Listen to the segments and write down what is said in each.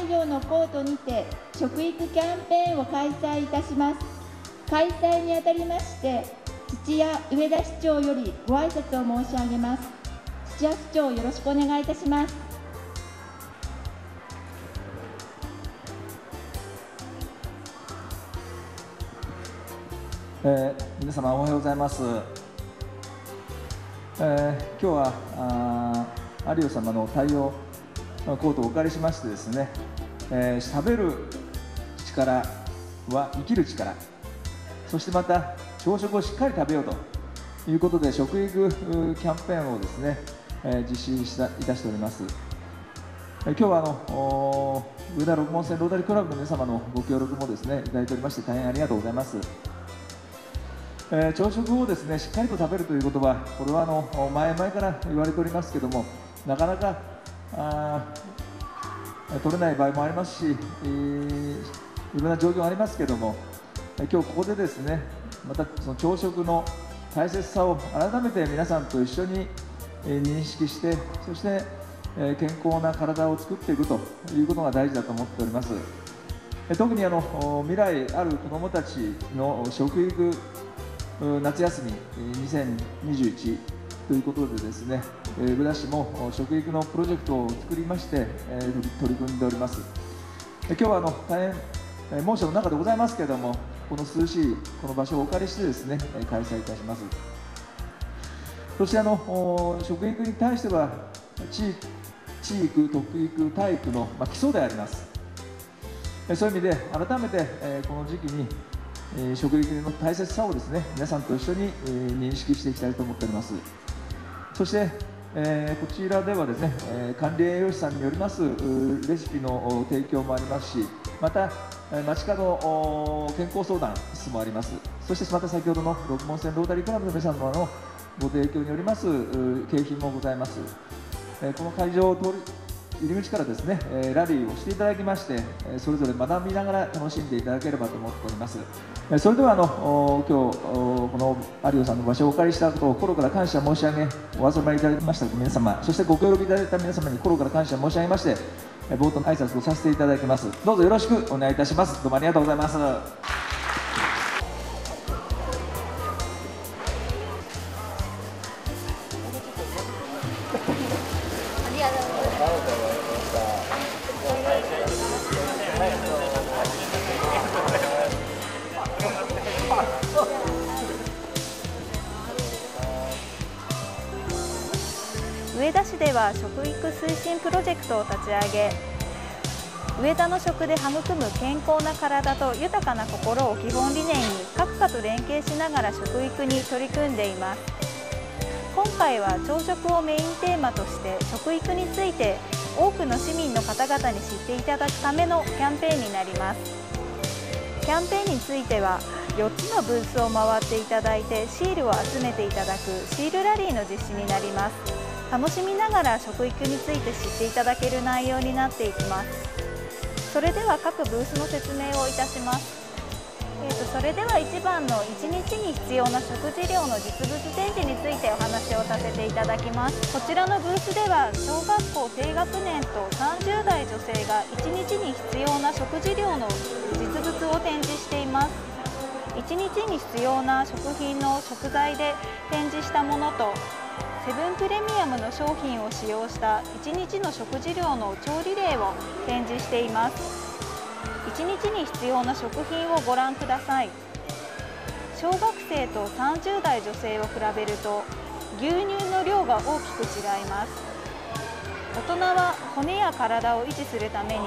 会場のコートにて食育キャンペーンを開催いたします。開催にあたりまして土屋上田市長よりご挨拶を申し上げます。土屋市長、よろしくお願いいたします。 皆様おはようございます。今日は有吉様の対応コートをお借りしましてですね、食べる力は生きる力、そしてまた朝食をしっかり食べようということで食育キャンペーンをですね、実施いたしております。今日は上田六門線ロータリークラブの皆様のご協力もですねいただいておりまして、大変ありがとうございます。朝食をですねしっかりと食べるということは、これは前々から言われておりますけども、なかなか取れない場合もありますし、いろんな状況がありますけども、今日ここでですねまたその朝食の大切さを改めて皆さんと一緒に認識して、そして健康な体を作っていくということが大事だと思っております。特に未来ある子どもたちの食育夏休み2021ということでですね、上田市も食育のプロジェクトを作りまして取り組んでおります。今日は大変猛暑の中でございますけれども、この涼しいこの場所をお借りしてですね開催いたします。そして食育に対しては地育、特育、体育の基礎であります。そういう意味で改めてこの時期に食育の大切さをですね皆さんと一緒に認識していきたいと思っております。そして、こちらではですね管理栄養士さんによりますレシピの提供もありますし、また街角健康相談室もあります。そしてまた先ほどの六門線ロータリークラブの皆様のご提供によります景品もございます。この会場を通り入り口からですねラリーをしていただきまして、それぞれ学びながら楽しんでいただければと思っております。それでは今日この有吉さんの場所をお借りしたことを心から感謝申し上げ、お集まりいただきました皆様、そしてご協力いただいた皆様に心から感謝申し上げまして、冒頭の挨拶をさせていただきます。どうぞよろしくお願いいたします。どうもありがとうございます。 上田市では食育推進プロジェクトを立ち上げ、上田の食で育む健康な体と豊かな心を基本理念に各課と連携しながら食育に取り組んでいます。今回は朝食をメインテーマとして食育について多くの市民の方々に知っていただくためのキャンペーンになります。キャンペーンについては4つのブースを回っていただいてシールを集めていただくシールラリーの実施になります。楽しみながら食育について知っていただける内容になっていきます。それでは各ブースの説明をいたします。それでは1番の1日に必要な食事量の実物展示についてお話をさせていただきます。こちらのブースでは小学校低学年と30代女性が1日に必要な食事量の実物を展示しています。1日に必要な食品の食材で展示したものとセブンプレミアムの商品を使用した1日の食事量の調理例を展示しています。1日に必要な食品をご覧ください。小学生と30代女性を比べると牛乳の量が大きく違います。大人は骨や体を維持するために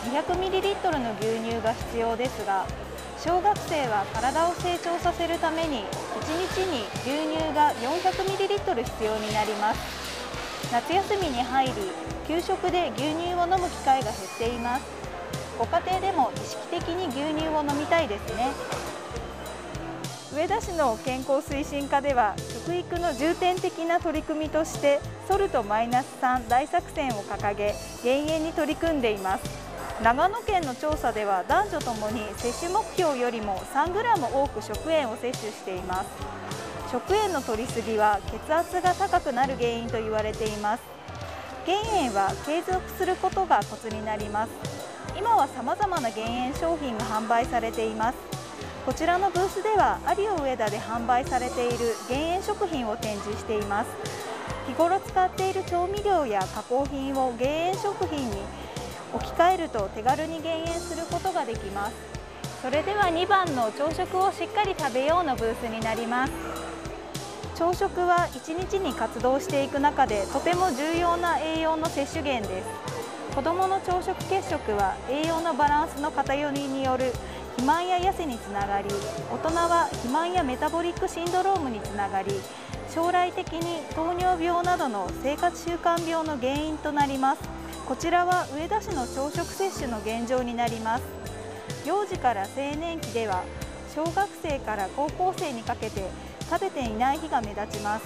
200ml の牛乳が必要ですが、小学生は体を成長させるために1日に牛乳が 400ml 必要になります。夏休みに入り給食で牛乳を飲む機会が減っています。ご家庭でも意識的に牛乳を飲みたいですね。上田市の健康推進課では食育の重点的な取り組みとしてソルトマイナス3大作戦を掲げ減塩に取り組んでいます。長野県の調査では男女ともに摂取目標よりも3グラム多く食塩を摂取しています。食塩の摂りすぎは血圧が高くなる原因と言われています。減塩は継続することがコツになります。 今はさまざまな減塩商品が販売されています。こちらのブースではアリオ上田で販売されている減塩食品を展示しています。日頃使っている調味料や加工品を減塩食品に置き換えると手軽に減塩することができます。それでは2番の朝食をしっかり食べようのブースになります。朝食は1日に活動していく中でとても重要な栄養の摂取源です。子どもの朝食欠食は栄養のバランスの偏りによる肥満や痩せにつながり、大人は肥満やメタボリックシンドロームにつながり、将来的に糖尿病などの生活習慣病の原因となります。こちらは上田市の朝食摂取の現状になります。幼児から青年期では小学生から高校生にかけて食べていない日が目立ちます。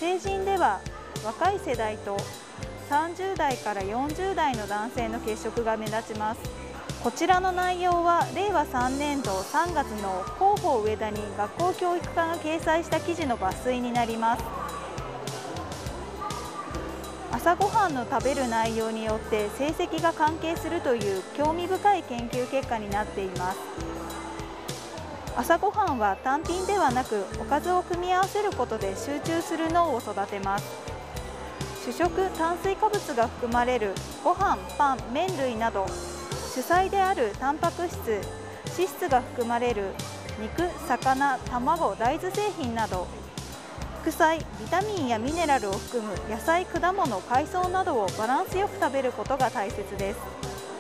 成人では若い世代と30代から40代の男性の欠食が目立ちます。こちらの内容は令和3年度3月の広報上田に学校教育課が掲載した記事の抜粋になります。朝ごはんの食べる内容によって成績が関係するという興味深い研究結果になっています。朝ごはんは単品ではなくおかずを組み合わせることで集中する脳を育てます。主食、炭水化物が含まれるご飯、パン、麺類など主菜であるタンパク質、脂質が含まれる肉、魚、卵、大豆製品など副菜、ビタミンやミネラルを含む野菜、果物、海藻などをバランスよく食べることが大切です。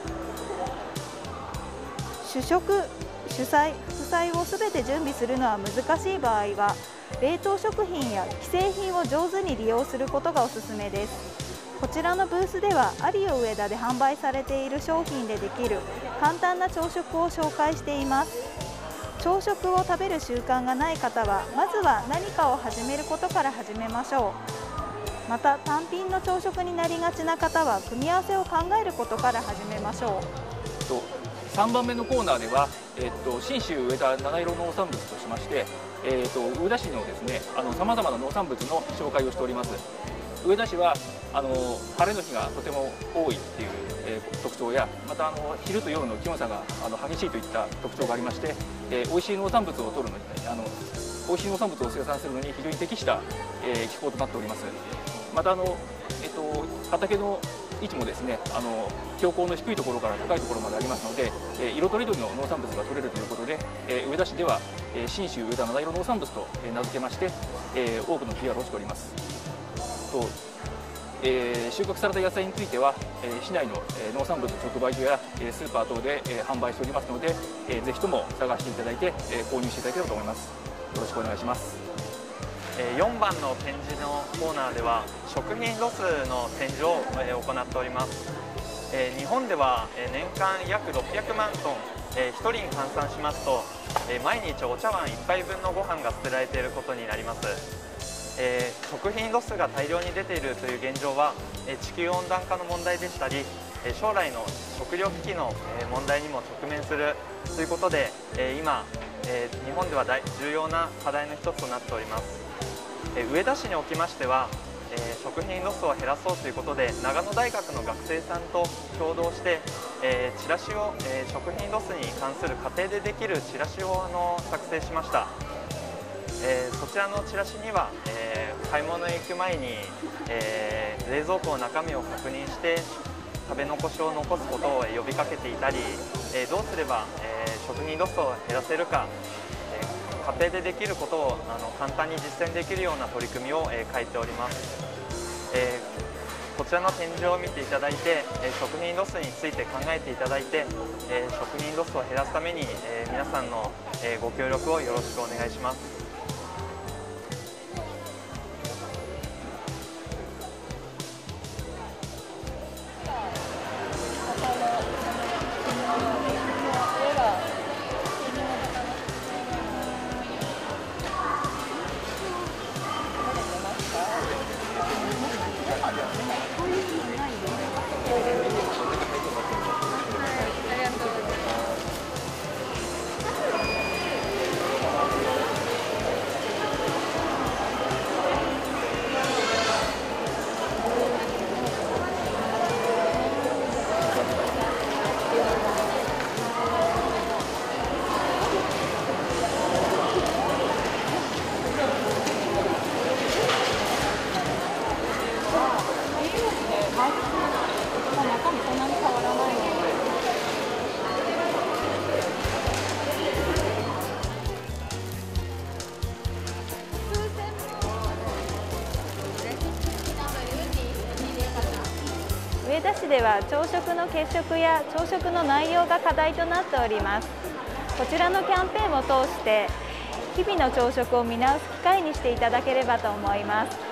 主食、主菜、副菜をすべて準備するのは難しい場合は冷凍食品や既製品を上手に利用することがおすすめです。こちらのブースではアリオ上田で販売されている商品でできる簡単な朝食を紹介しています。朝食を食べる習慣がない方はまずは何かを始めることから始めましょう。また単品の朝食になりがちな方は組み合わせを考えることから始めましょう。 3番目のコーナーでは、信州上田七色農産物としまして、上田市のですねさまざまな農産物の紹介をしております。上田市は晴れの日がとても多いっていう、特徴や、また昼と夜の気温差が激しいといった特徴がありまして、美味しい農産物を取るのに、美味しい農産物を生産するのに非常に適した、気候となっております。また畑の位置もですね標高の低いところから高いところまでありますので、色とりどりの農産物が取れるということで、上田市では信州上田七色農産物と名付けまして、多くの PR をしております。収穫された野菜については、市内の農産物直売所やスーパー等で販売しておりますので、ぜひとも探していただいて購入していただければと思います。よろしくお願いします。 4番の展示のコーナーでは食品ロスの展示を行っております。日本では年間約600万トン、1人に換算しますと毎日お茶碗1杯分のご飯が捨てられていることになります。食品ロスが大量に出ているという現状は地球温暖化の問題でしたり将来の食糧危機の問題にも直面するということで今日本では重要な課題の一つとなっております。上田市におきましては食品ロスを減らそうということで長野大学の学生さんと共同してチラシを食品ロスに関する家庭でできるチラシを作成しました。そちらのチラシには買い物へ行く前に冷蔵庫の中身を確認して食べ残しを残すことを呼びかけていたりどうすれば食品ロスを減らせるか家庭でできることを簡単に実践できるような取り組みを書いております。こちらの展示を見ていただいて食品ロスについて考えていただいて食品ロスを減らすために皆さんのご協力をよろしくお願いします。 市では朝食の欠食や朝食の内容が課題となっております。こちらのキャンペーンを通して日々の朝食を見直す機会にしていただければと思います。